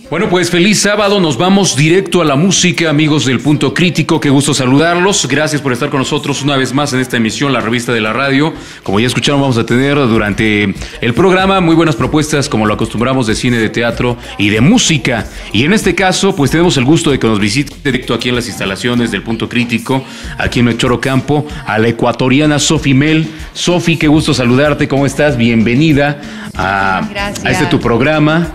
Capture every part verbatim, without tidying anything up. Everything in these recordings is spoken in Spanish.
Bueno, pues feliz sábado, nos vamos directo a la música, amigos del Punto Crítico, qué gusto saludarlos, gracias por estar con nosotros una vez más en esta emisión, la revista de la radio. Como ya escucharon, vamos a tener durante el programa muy buenas propuestas, como lo acostumbramos, de cine, de teatro y de música. Y en este caso, pues tenemos el gusto de que nos visite directo aquí en las instalaciones del Punto Crítico, aquí en el Choro Campo, a la ecuatoriana Sofi Mel. Sofi, qué gusto saludarte, ¿cómo estás? Bienvenida a, a este tu programa.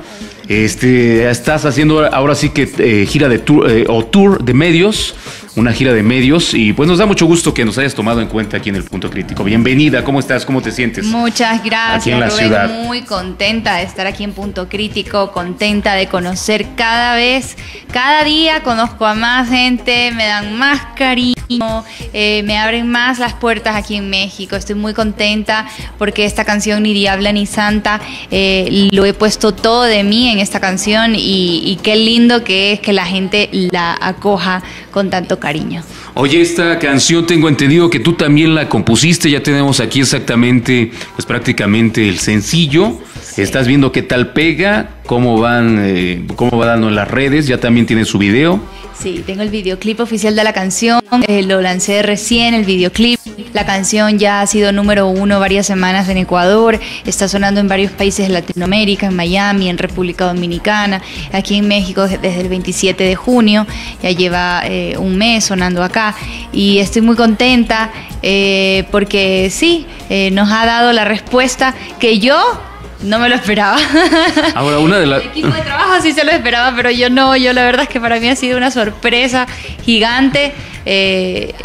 Este, estás haciendo ahora sí que eh, gira de tour eh, o tour de medios, una gira de medios, y pues nos da mucho gusto que nos hayas tomado en cuenta aquí en el Punto Crítico. Bienvenida, ¿cómo estás? ¿Cómo te sientes? Muchas gracias, aquí en la Rubén, ciudad. Muy contenta de estar aquí en Punto Crítico, contenta de conocer cada vez, cada día conozco a más gente, me dan más cariño, eh, me abren más las puertas aquí en México. Estoy muy contenta porque esta canción, Ni Diabla ni Santa, eh, lo he puesto todo de mí en esta canción y, y qué lindo que es que la gente la acoja con tanto cariño. Oye, esta canción tengo entendido que tú también la compusiste, ya tenemos aquí exactamente, pues prácticamente el sencillo. Sí. Estás viendo qué tal pega, cómo van, eh, cómo va dando en las redes, ya también tiene su video. Sí, tengo el videoclip oficial de la canción, eh, lo lancé recién, el videoclip. La canción ya ha sido número uno varias semanas en Ecuador, está sonando en varios países de Latinoamérica, en Miami, en República Dominicana, aquí en México desde el veintisiete de junio, ya lleva eh, un mes sonando acá y estoy muy contenta eh, porque sí, eh, nos ha dado la respuesta que yo no me lo esperaba. Ahora, una de las... El equipo de trabajo sí se lo esperaba, pero yo no. Yo la verdad es que para mí ha sido una sorpresa gigante. Eh,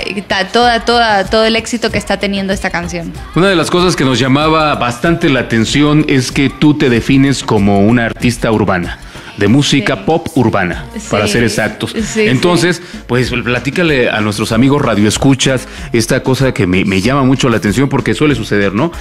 toda, toda, todo el éxito que está teniendo esta canción. Una de las cosas que nos llamaba bastante la atención es que tú te defines como una artista urbana, de música sí. pop urbana, sí. para ser exactos. Sí, Entonces, sí. pues platícale a nuestros amigos radioescuchas esta cosa que me, me llama mucho la atención porque suele suceder, ¿no?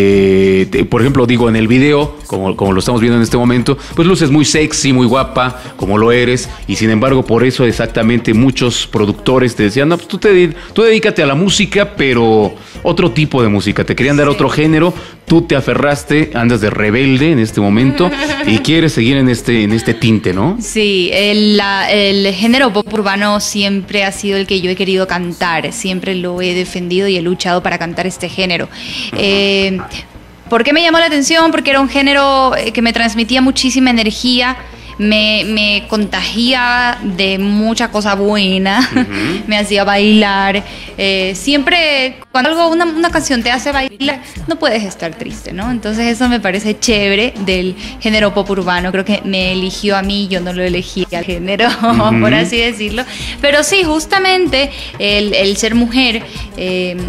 Eh, te, por ejemplo, digo, en el video, como, como lo estamos viendo en este momento, pues luces muy sexy, muy guapa, como lo eres, y sin embargo, por eso exactamente muchos productores te decían, no, pues tú, te, tú dedícate a la música, pero otro tipo de música, te querían dar sí. otro género, tú te aferraste, andas de rebelde en este momento y quieres seguir en este, en este tinte, ¿no? Sí, el, la, el género pop urbano siempre ha sido el que yo he querido cantar, siempre lo he defendido y he luchado para cantar este género. Uh-huh. eh, ¿Por qué me llamó la atención? Porque era un género que me transmitía muchísima energía. Me, me contagia de mucha cosa buena, uh-huh. me hacía bailar. Eh, siempre, cuando algo, una, una canción te hace bailar, no puedes estar triste, ¿no? Entonces eso me parece chévere del género pop urbano. Creo que me eligió a mí, yo no lo elegí al género, uh-huh. por así decirlo. Pero sí, justamente el, el ser mujer eh,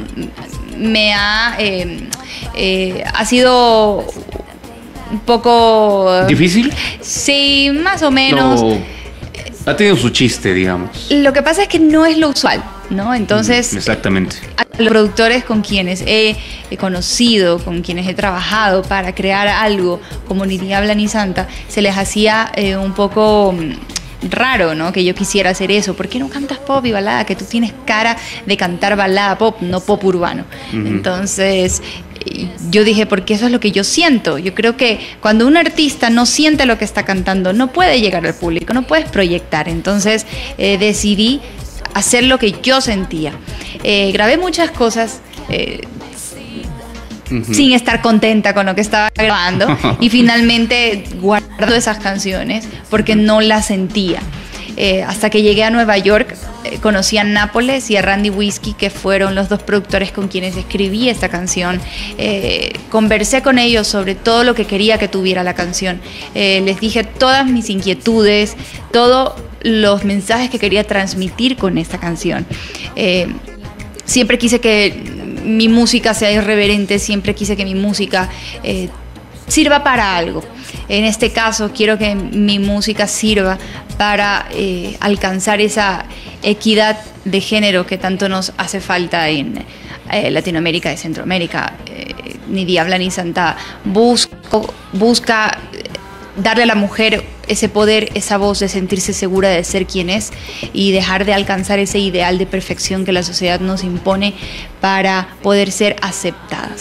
me ha, eh, eh, ha sido... un poco... ¿Difícil? Sí, más o menos. No, ha tenido su chiste, digamos. Lo que pasa es que no es lo usual, ¿no? Entonces... Exactamente. A los productores con quienes he, he conocido, con quienes he trabajado para crear algo como Ni Diabla ni Santa, se les hacía eh, un poco... raro, ¿no? Que yo quisiera hacer eso. ¿Por qué no cantas pop y balada? Que tú tienes cara de cantar balada pop, no pop urbano. Uh-huh. Entonces, yo dije, porque eso es lo que yo siento. Yo creo que cuando un artista no siente lo que está cantando, no puede llegar al público, no puedes proyectar. Entonces, eh, decidí hacer lo que yo sentía. Eh, grabé muchas cosas. Eh, Uh-huh. sin estar contenta con lo que estaba grabando y finalmente guardo esas canciones porque no las sentía. Eh, hasta que llegué a Nueva York, eh, conocí a Nápoles y a Randy Whiskey, que fueron los dos productores con quienes escribí esta canción. Eh, conversé con ellos sobre todo lo que quería que tuviera la canción. Eh, les dije todas mis inquietudes, todos los mensajes que quería transmitir con esta canción. Eh, siempre quise que mi música sea irreverente, siempre quise que mi música eh, sirva para algo. En este caso, quiero que mi música sirva para eh, alcanzar esa equidad de género que tanto nos hace falta en eh, Latinoamérica y Centroamérica. Eh, Ni Diabla ni Santa busco, busca darle a la mujer ese poder, esa voz de sentirse segura de ser quien es y dejar de alcanzar ese ideal de perfección que la sociedad nos impone para poder ser aceptadas.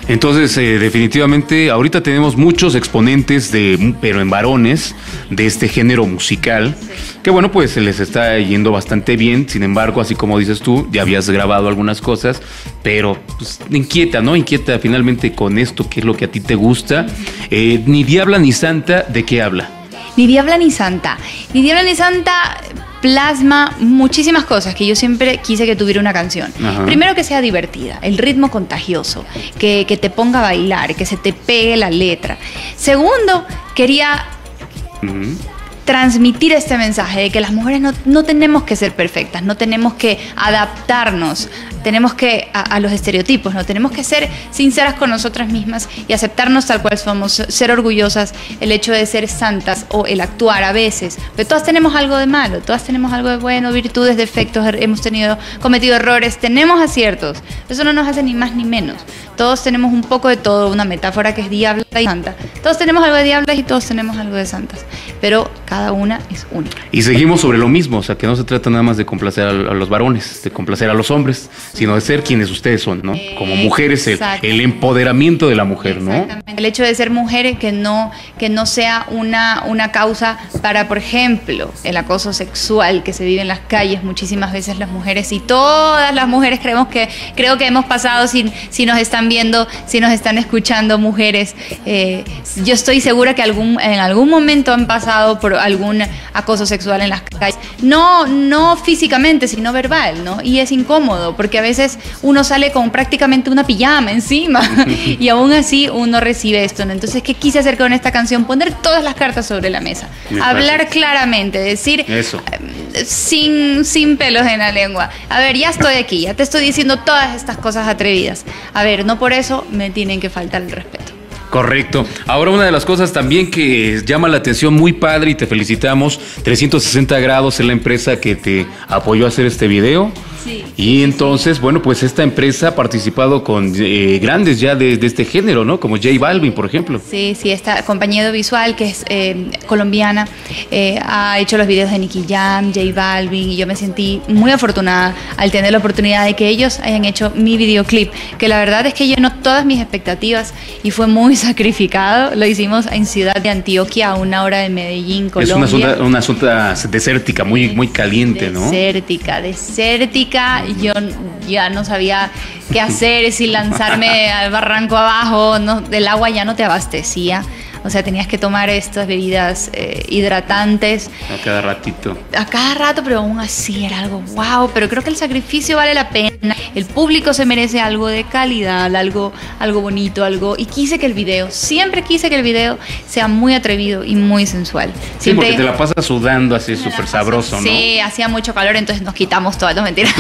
Entonces, eh, definitivamente, ahorita tenemos muchos exponentes, de, pero en varones, de este género musical, que bueno, pues se les está yendo bastante bien. Sin embargo, así como dices tú, ya habías grabado algunas cosas, pero pues, inquieta, ¿no? Inquieta finalmente con esto, que es lo que a ti te gusta. Eh, ni Diabla ni Santa, ¿de qué habla? Ni Diabla ni Santa. Ni Diabla ni Santa plasma muchísimas cosas que yo siempre quise que tuviera una canción. Ajá. Primero, que sea divertida, el ritmo contagioso, que, que te ponga a bailar, que se te pegue la letra. Segundo, quería uh-huh. transmitir este mensaje de que las mujeres no, no tenemos que ser perfectas, no tenemos que adaptarnos, tenemos que a, a los estereotipos, no tenemos que ser sinceras con nosotras mismas y aceptarnos tal cual somos, ser orgullosas, el hecho de ser santas o el actuar a veces, pero todas tenemos algo de malo, todas tenemos algo de bueno, virtudes, defectos, hemos tenido, cometido errores, tenemos aciertos, eso no nos hace ni más ni menos, todos tenemos un poco de todo, una metáfora que es diabla y santa, todos tenemos algo de diablas y todos tenemos algo de santas, pero cada una es única. Y seguimos sobre lo mismo, o sea, que no se trata nada más de complacer a los varones, de complacer a los hombres, sino de ser quienes ustedes son, ¿no? Como mujeres, el, el empoderamiento de la mujer, ¿no? El hecho de ser mujer que no, que no sea una, una causa para, por ejemplo, el acoso sexual que se vive en las calles muchísimas veces las mujeres, y todas las mujeres creemos que, creo que hemos pasado, si, si nos están viendo, si nos están escuchando mujeres, eh, yo estoy segura que algún, en algún momento han pasado por algún acoso sexual en las calles, no, no físicamente, sino verbal, ¿no? Y es incómodo, porque a veces uno sale con prácticamente una pijama encima y aún así uno recibe esto, ¿no? Entonces, ¿qué quise hacer con esta canción? Poner todas las cartas sobre la mesa, hablar claramente, decir eso. Sin, sin pelos en la lengua. A ver, ya estoy aquí, ya te estoy diciendo todas estas cosas atrevidas. A ver, no por eso me tienen que faltar el respeto. Correcto. Ahora, una de las cosas también que llama la atención, muy padre, y te felicitamos, trescientos sesenta grados es la empresa que te apoyó a hacer este video. Sí. Y entonces, bueno, pues esta empresa ha participado con eh, grandes ya de, de este género, ¿no? Como J Balvin, por ejemplo. Sí, sí, esta compañía audiovisual que es eh, colombiana, eh, ha hecho los videos de Nicky Jam, J Balvin, y yo me sentí muy afortunada al tener la oportunidad de que ellos hayan hecho mi videoclip, que la verdad es que llenó todas mis expectativas y fue muy sacrificado. Lo hicimos en Ciudad de Antioquia, a una hora de Medellín, Colombia. Es una zona, una zona desértica, muy, muy caliente, ¿no? Desértica, desértica. Yo ya no sabía qué hacer, si lanzarme al barranco abajo, no, el agua ya no te abastecía. O sea, tenías que tomar estas bebidas eh, hidratantes. A cada ratito. A cada rato, pero aún así era algo wow. Pero creo que el sacrificio vale la pena. El público se merece algo de calidad, algo, algo bonito, algo. Y quise que el video, siempre quise que el video sea muy atrevido y muy sensual. Sí, siempre, porque te la pasas sudando así súper sabroso, ¿no? Sí, hacía mucho calor, entonces nos quitamos todas, no mentiras.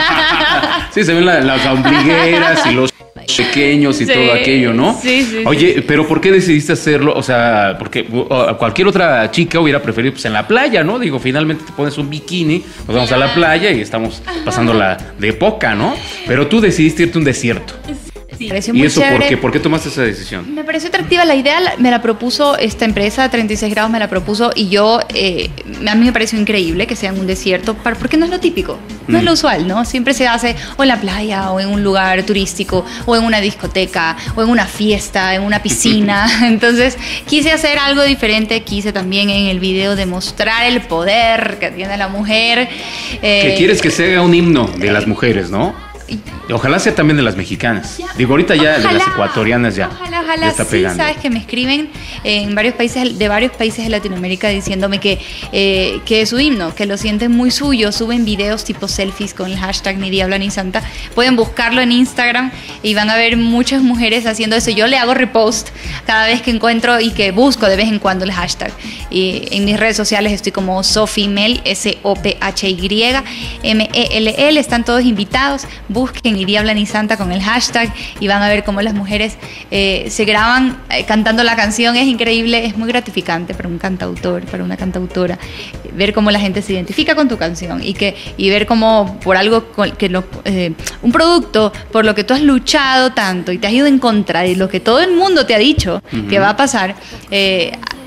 Sí, se ven la, las ombligueras y los pequeños y sí, todo aquello, ¿no? Sí, sí. Oye, sí. ¿Pero por qué decidiste hacerlo? O sea, porque uh, cualquier otra chica hubiera preferido pues en la playa, ¿no? Digo, finalmente te pones un bikini, nos vamos a la playa y estamos pasándola de poca, ¿no? Pero tú decidiste irte a un desierto. Sí, ¿Y eso por qué? ¿Por qué tomaste esa decisión? Me pareció atractiva la idea, me la propuso esta empresa, treinta y seis grados me la propuso, y yo, eh, a mí me pareció increíble que sea en un desierto, porque no es lo típico, no mm. es lo usual, ¿no? Siempre se hace o en la playa, o en un lugar turístico, o en una discoteca, o en una fiesta, en una piscina. Entonces quise hacer algo diferente, quise también en el video demostrar el poder que tiene la mujer. Eh, que quieres que sea un himno de las mujeres, ¿no? Ojalá sea también de las mexicanas. Ya. Digo, ahorita ya ojalá, de las ecuatorianas ya. Ojalá, ojalá. Ya está sí, pegando. Sabes que me escriben en varios países, de varios países de Latinoamérica, diciéndome que, eh, que es su himno, que lo sienten muy suyo. Suben videos tipo selfies con el hashtag Ni Diabla ni Santa. Pueden buscarlo en Instagram y van a ver muchas mujeres haciendo eso. Yo le hago repost cada vez que encuentro y que busco de vez en cuando el hashtag. Y en mis redes sociales estoy como Sofimel, S O P H Y M E L L. Están todos invitados. Busquen Ni Diabla ni Santa con el hashtag y van a ver cómo las mujeres eh, se graban eh, cantando la canción. Es increíble, es muy gratificante para un cantautor, para una cantautora, ver cómo la gente se identifica con tu canción y que y ver cómo por algo que lo, eh, un producto por lo que tú has luchado tanto y te has ido en contra de lo que todo el mundo te ha dicho uh-huh. que va a pasar, eh,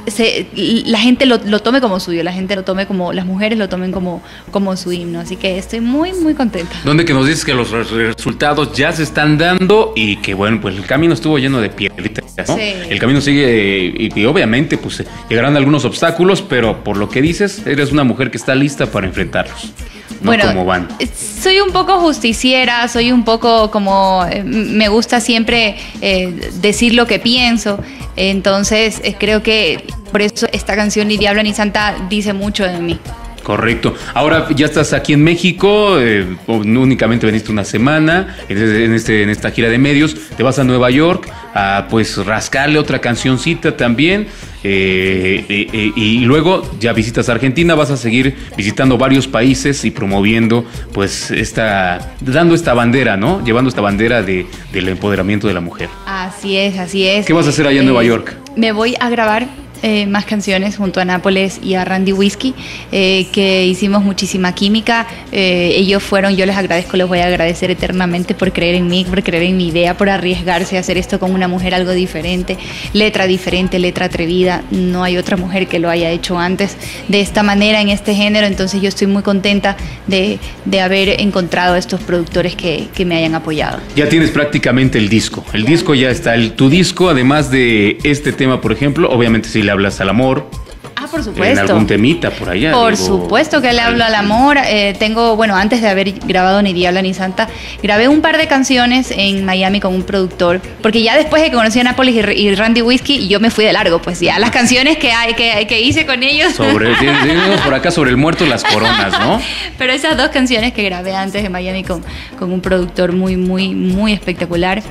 se, la gente lo, lo tome como suyo, la gente lo tome como, las mujeres lo tomen como, como su himno. Así que estoy muy, muy contenta. Donde que nos dices que los resultados ya se están dando y que, bueno, pues el camino estuvo lleno de piedritas, ¿no? Sí. El camino sigue y, y obviamente pues llegarán algunos obstáculos, pero por lo que dices, eres una mujer que está lista para enfrentarlos. No bueno, como van. Soy un poco justiciera, soy un poco como, eh, me gusta siempre eh, decir lo que pienso, entonces eh, creo que por eso esta canción Ni Diabla ni Santa dice mucho de mí. Correcto. Ahora ya estás aquí en México, eh, no únicamente veniste una semana en, este, en, este, en esta gira de medios, te vas a Nueva York a pues rascarle otra cancioncita también, eh, eh, eh, y luego ya visitas Argentina, vas a seguir visitando varios países y promoviendo pues esta, dando esta bandera, ¿no? Llevando esta bandera de, del empoderamiento de la mujer. Así es, así es. ¿Qué vas a hacer allá en eh, Nueva York? Me voy a grabar Eh, más canciones junto a Nápoles y a Randy Whiskey, eh, que hicimos muchísima química. Eh, ellos fueron, yo les agradezco, les voy a agradecer eternamente por creer en mí, por creer en mi idea, por arriesgarse a hacer esto con una mujer algo diferente, letra diferente, letra atrevida. No hay otra mujer que lo haya hecho antes de esta manera, en este género. Entonces yo estoy muy contenta de, de haber encontrado a estos productores que, que me hayan apoyado. Ya tienes prácticamente el disco, el disco ya está, el, tu disco, además de este tema, por ejemplo, obviamente sí le hablas al amor. Ah, por supuesto. En algún temita por allá. Por digo, supuesto que le hablo al amor. Eh, tengo, bueno, antes de haber grabado Ni Diabla ni Santa, grabé un par de canciones en Miami con un productor, porque ya después de que conocí a Nápoles y, y Randy Whiskey, yo me fui de largo, pues ya las canciones que, hay, que, que hice con ellos. Sobre, digamos por acá, sobre el muerto las coronas, ¿no? Pero esas dos canciones que grabé antes de Miami con, con un productor muy, muy, muy espectacular,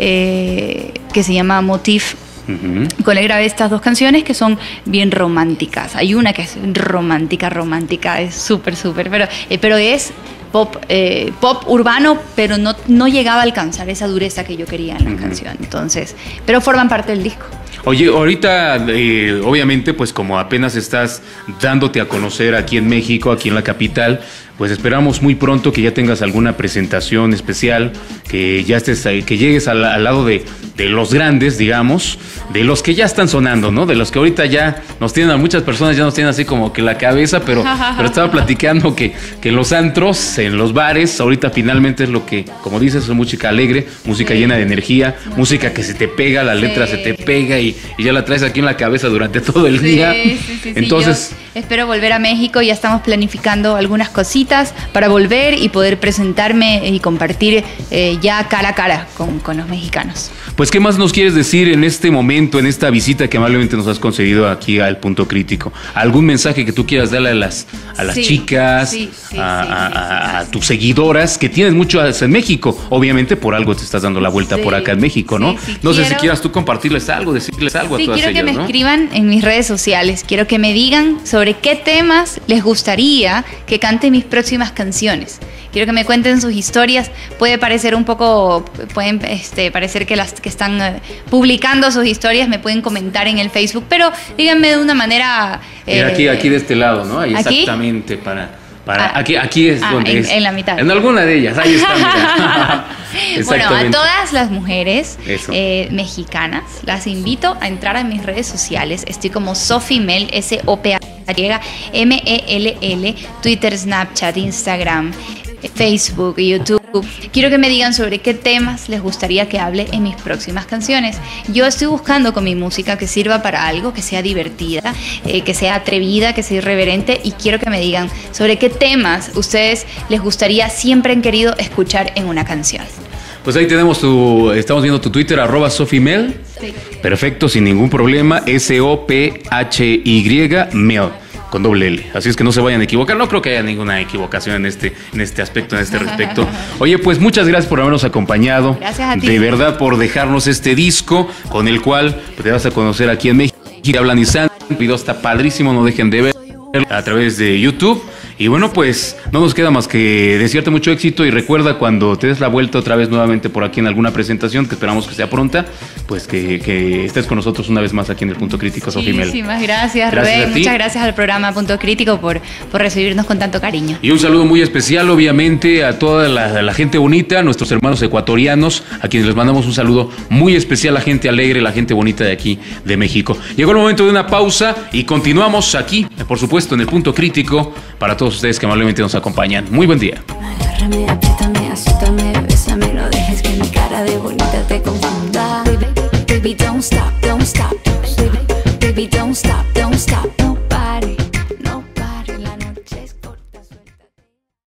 eh, que se llama Motif. Uh-huh. Con él grabé estas dos canciones que son bien románticas. Hay una que es romántica, romántica, es súper, súper, pero, eh, pero es pop, eh, pop urbano, pero no, no llegaba a alcanzar esa dureza que yo quería en la uh-huh. canción. Entonces, pero forman parte del disco. Oye, ahorita, eh, obviamente, pues como apenas estás dándote a conocer aquí en México, aquí en la capital, pues esperamos muy pronto que ya tengas alguna presentación especial, que ya estés ahí, que llegues al, al lado de, de los grandes, digamos, de los que ya están sonando, ¿no? De los que ahorita ya nos tienen, a muchas personas ya nos tienen así como que la cabeza, pero, pero estaba platicando que, que en los antros, en los bares, ahorita finalmente es lo que, como dices, es música alegre, música sí. llena de energía, música que se te pega, la letra sí. se te pega y, y ya la traes aquí en la cabeza durante todo el sí, día. Sí, sí, Entonces, sí, espero volver a México, ya estamos planificando algunas cositas para volver y poder presentarme y compartir eh, ya cara a cara con, con los mexicanos. Pues, ¿qué más nos quieres decir en este momento, en esta visita que amablemente nos has concedido aquí al Punto Crítico? ¿Algún mensaje que tú quieras darle a las, a las sí, chicas, sí, sí, a, sí, a, sí, a, a sí. tus seguidoras, que tienes muchas en México? Obviamente por algo te estás dando la vuelta sí, por acá en México, ¿no? Sí, sí, no quiero, sé si quieras tú compartirles algo, decirles algo sí, a todas quiero ellas, que me ¿no? escriban en mis redes sociales, quiero que me digan sobre qué temas les gustaría que cante mis próximas canciones. Quiero que me cuenten sus historias. Puede parecer un poco, pueden este, parecer que las que están eh, publicando sus historias me pueden comentar en el Facebook, pero díganme de una manera... Eh, Mira, aquí, aquí de este lado, ¿no? Ahí ¿aquí? Exactamente, para... Para, ah, aquí, aquí es ah, donde en, es. En la mitad. En alguna de ellas, ahí está, mira. Bueno, a todas las mujeres eh, mexicanas las invito a entrar a mis redes sociales. Estoy como Sophie Mell, S O P A M E L L, Twitter, Snapchat, Instagram, Facebook, YouTube. Quiero que me digan sobre qué temas les gustaría que hable en mis próximas canciones. Yo estoy buscando con mi música que sirva para algo, que sea divertida, eh, que sea atrevida, que sea irreverente, y quiero que me digan sobre qué temas ustedes les gustaría, siempre han querido escuchar en una canción. Pues ahí tenemos tu, estamos viendo tu Twitter, arroba Sophie Mell. Sí. Perfecto, sin ningún problema, S O P H Y Mell, con doble L. Así es que no se vayan a equivocar. No creo que haya ninguna equivocación en este, en este aspecto, en este respecto. Oye, pues muchas gracias por habernos acompañado. Gracias a ti. De verdad, por dejarnos este disco con el cual te vas a conocer aquí en México. Hablan y San. El video está padrísimo, no dejen de ver a través de YouTube. Y bueno, pues no nos queda más que desearte mucho éxito y recuerda cuando te des la vuelta otra vez nuevamente por aquí en alguna presentación, que esperamos que sea pronta, pues que, que estés con nosotros una vez más aquí en el Punto Crítico, Sofía Mel. Muchísimas gracias, Rubén. Muchas gracias al programa Punto Crítico por, por recibirnos con tanto cariño. Y un saludo muy especial, obviamente, a toda la, la gente bonita, nuestros hermanos ecuatorianos, a quienes les mandamos un saludo muy especial, la gente alegre, la gente bonita de aquí, de México. Llegó el momento de una pausa y continuamos aquí, por supuesto, en el Punto Crítico, para todos ustedes que amablemente nos acompañan. Muy buen día. Agárrame, apriétame, azútame, bésame, no dejes que mi cara de bonita te confunda. Baby, baby, don't stop, don't stop. Baby, baby, don't stop.